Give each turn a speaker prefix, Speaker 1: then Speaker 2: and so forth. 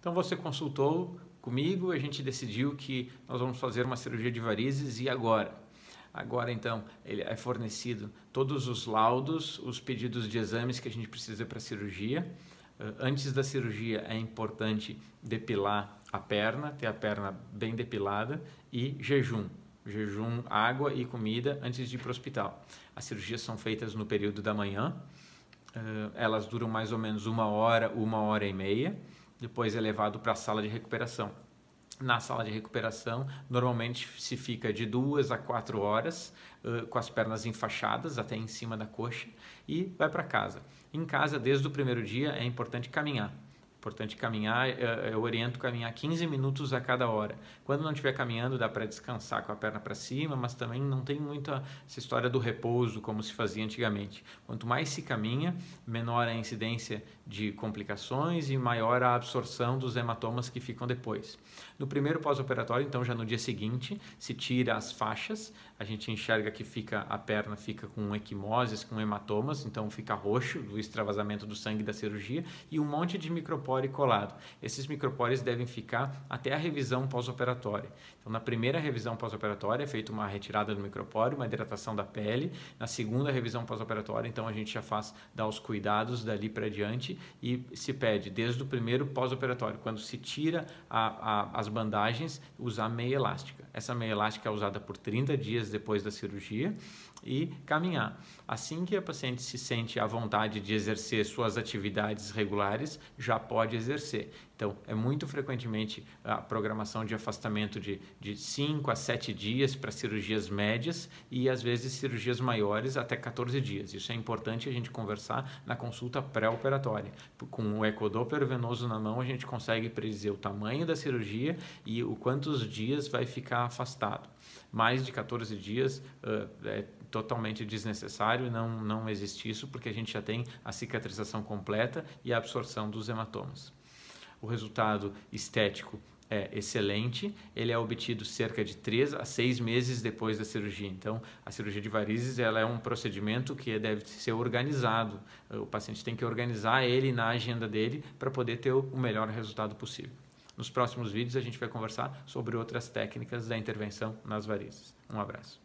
Speaker 1: Então você consultou comigo, a gente decidiu que nós vamos fazer uma cirurgia de varizes e agora? Agora então ele é fornecido todos os laudos, os pedidos de exames que a gente precisa para a cirurgia. Antes da cirurgia é importante depilar a perna, ter a perna bem depilada e jejum, água e comida antes de ir para o hospital. As cirurgias são feitas no período da manhã, elas duram mais ou menos 1 hora e meia, depois é levado para a sala de recuperação. Na sala de recuperação, normalmente se fica de 2 a 4 horas com as pernas enfaixadas até em cima da coxa e vai para casa. Em casa, desde o primeiro dia, é importante caminhar. Eu oriento caminhar 15 minutos a cada hora. Quando não estiver caminhando, dá para descansar com a perna para cima, mas também não tem muita essa história do repouso como se fazia antigamente. Quanto mais se caminha, menor a incidência de complicações e maior a absorção dos hematomas que ficam depois. No primeiro pós-operatório, então já no dia seguinte, se tira as faixas, a gente enxerga que a perna fica com equimoses, com hematomas, então fica roxo do extravasamento do sangue da cirurgia e um monte de micropório colado. Esses micropórios devem ficar até a revisão pós-operatória. Então, na primeira revisão pós-operatória é feita uma retirada do micropório, uma hidratação da pele. Na segunda revisão pós-operatória, então a gente já dá os cuidados dali para diante e se pede, desde o primeiro pós-operatório, quando se tira as bandagens, usar meia elástica. Essa meia elástica é usada por 30 dias depois da cirurgia e caminhar. Assim que a paciente se sente à vontade de exercer suas atividades regulares, já pode exercer. Então, é muito frequentemente a programação de afastamento de 5 a 7 dias para cirurgias médias e, às vezes, cirurgias maiores até 14 dias. Isso é importante a gente conversar na consulta pré-operatória. Com o ecodoppler venoso na mão, a gente consegue predizer o tamanho da cirurgia e o quantos dias vai ficar afastado. Mais de 14 dias é totalmente desnecessário, não existe isso, porque a gente já tem a cicatrização completa e a absorção dos hematomas. O resultado estético é excelente, ele é obtido cerca de 3 a 6 meses depois da cirurgia. Então, a cirurgia de varizes ela é um procedimento que deve ser organizado. O paciente tem que organizar ele na agenda dele para poder ter o melhor resultado possível. Nos próximos vídeos a gente vai conversar sobre outras técnicas da intervenção nas varizes. Um abraço.